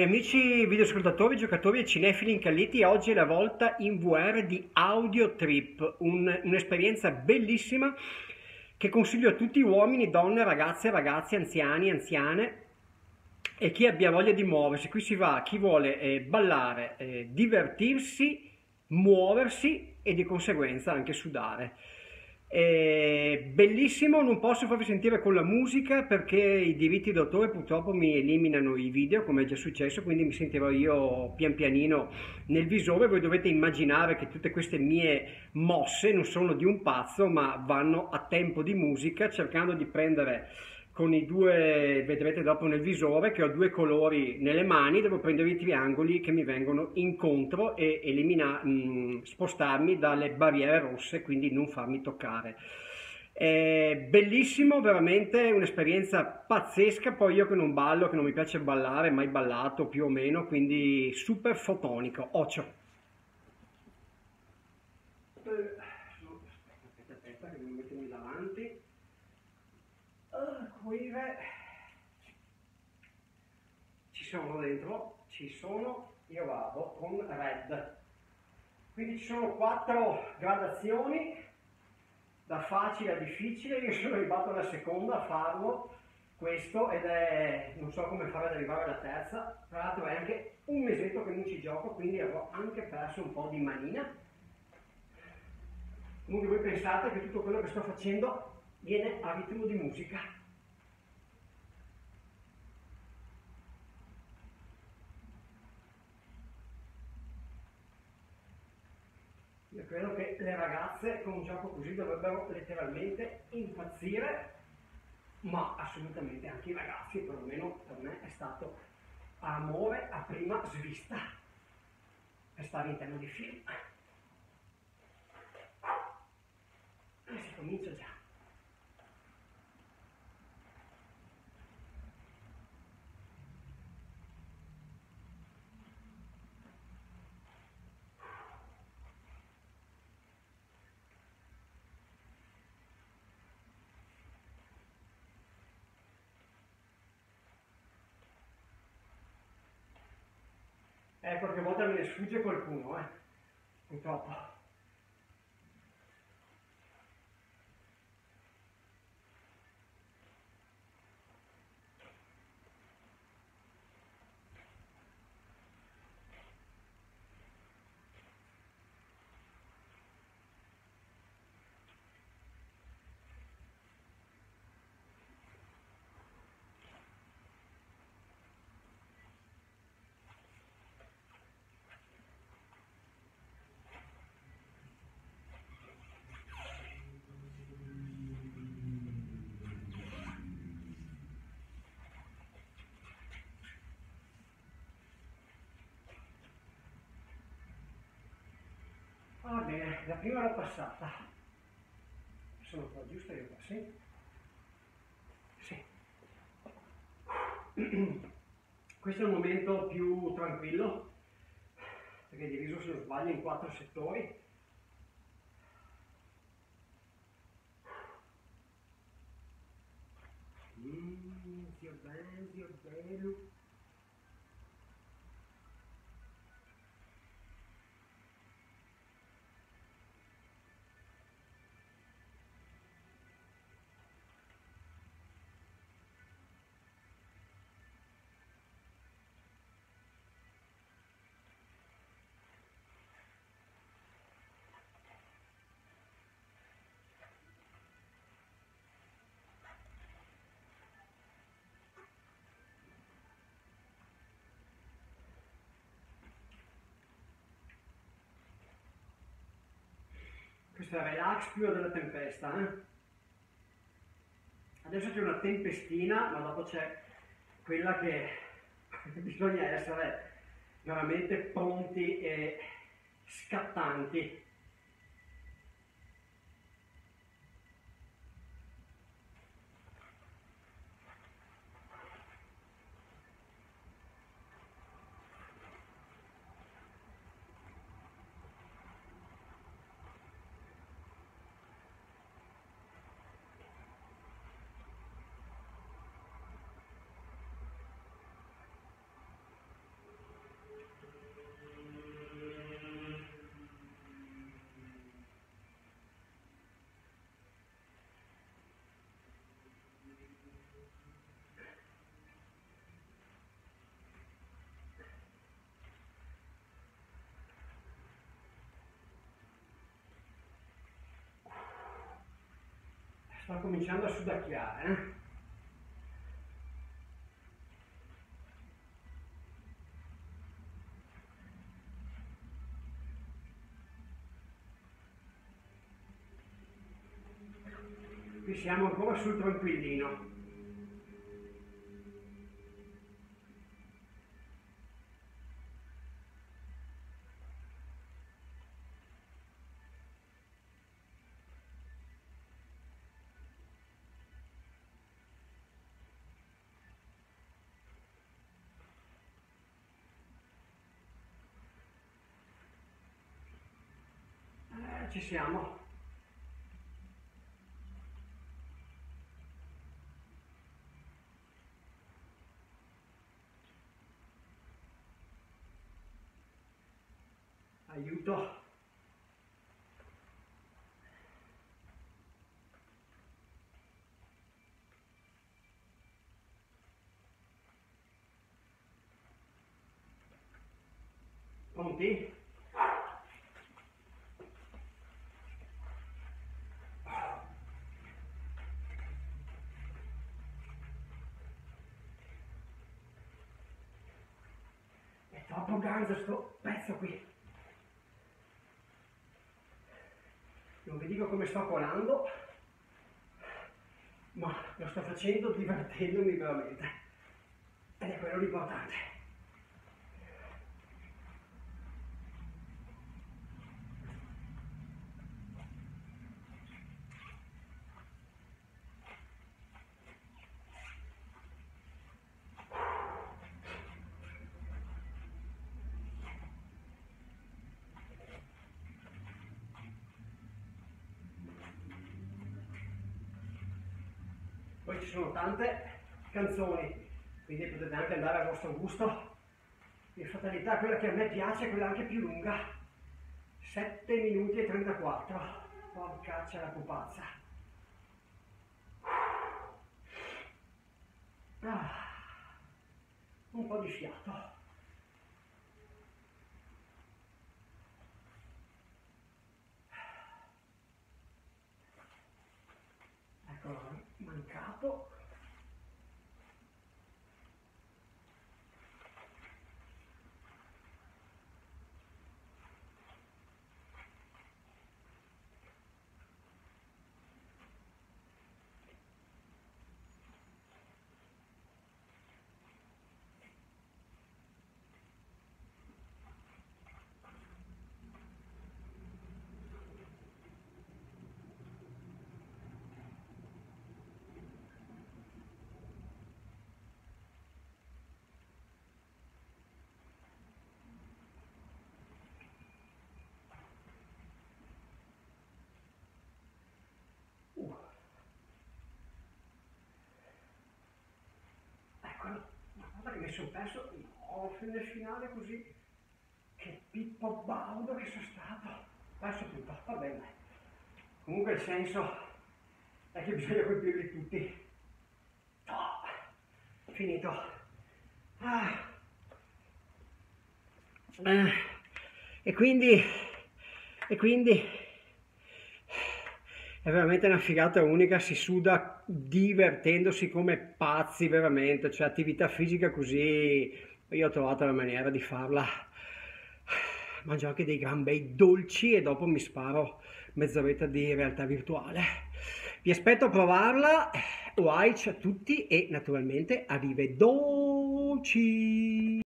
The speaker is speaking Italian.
Cari amici videoascoltatori, giocatori e cinefili incalliti, oggi è la volta in VR di Audio Trip, un'esperienza bellissima che consiglio a tutti uomini, donne, ragazze, ragazzi, anziani, anziane e chi abbia voglia di muoversi. Qui si va, chi vuole ballare, divertirsi, muoversi e di conseguenza anche sudare. Bellissimo, non posso farvi sentire con la musica perché i diritti d'autore purtroppo mi eliminano i video, come è già successo, quindi mi sentirò io pian pianino nel visore. Voi dovete immaginare che tutte queste mie mosse non sono di un pazzo, ma vanno a tempo di musica, cercando di prendere con i due, vedrete dopo nel visore che ho due colori nelle mani, devo prendere i triangoli che mi vengono incontro e spostarmi dalle barriere rosse, quindi non farmi toccare. È bellissimo, veramente un'esperienza pazzesca. Poi io che non ballo, che non mi piace ballare, mai ballato più o meno, quindi super fotonico. Ocio. Aspetta che devo mettermi davanti. Qui ci sono dentro, ci sono, io vado con red, quindi ci sono 4 gradazioni da facile a difficile. Io sono arrivato alla seconda a farlo questo ed è, non so come fare ad arrivare alla terza. Tra l'altro è anche un mesetto che non ci gioco, quindi avrò anche perso un po' di manina. Comunque voi pensate che tutto quello che sto facendo viene a ritmo di musica. Io credo che le ragazze con un gioco così dovrebbero letteralmente impazzire, ma assolutamente anche i ragazzi, perlomeno per me è stato amore a prima svista per stare in tema di film. E si comincia già. Qualche volta me ne sfugge qualcuno, purtroppo. Va bene, la prima l'ho passata. Sono qua giusto io qua, sì? Sì. Questo è il momento più tranquillo, perché è diviso, se non sbaglio, in 4 settori. Zio bello. Questo è il relax più della tempesta, Adesso c'è una tempestina, ma dopo c'è quella che bisogna essere veramente pronti e scattanti. Sto cominciando a sudacchiare, eh? Qui siamo ancora sul tranquillino. Ci siamo. Aiuto. Pronti? È troppo ganzo sto pezzo qui. Non vi dico come sto colando, ma lo sto facendo divertendomi veramente. Ed è quello l'importante. Poi ci sono tante canzoni, quindi potete anche andare a vostro gusto. In fatalità quella che a me piace è quella anche più lunga, 7 minuti e 34. Porcaccia la pupazza. Un po' di fiato. Eccolo, mancato. Eccolo, guarda che mi sono perso, no, nel finale così, che Pippo Baudo che sono stato, perso tutto, va bene. Comunque il senso è che bisogna colpirli tutti. Oh, finito. E quindi è veramente una figata unica, si suda divertendosi come pazzi veramente, cioè attività fisica così, io ho trovato la maniera di farla. Mangio anche dei gran bei dolci e dopo mi sparo mezz'oretta di realtà virtuale. Vi aspetto a provarla, Oaic a tutti e naturalmente arrivederci!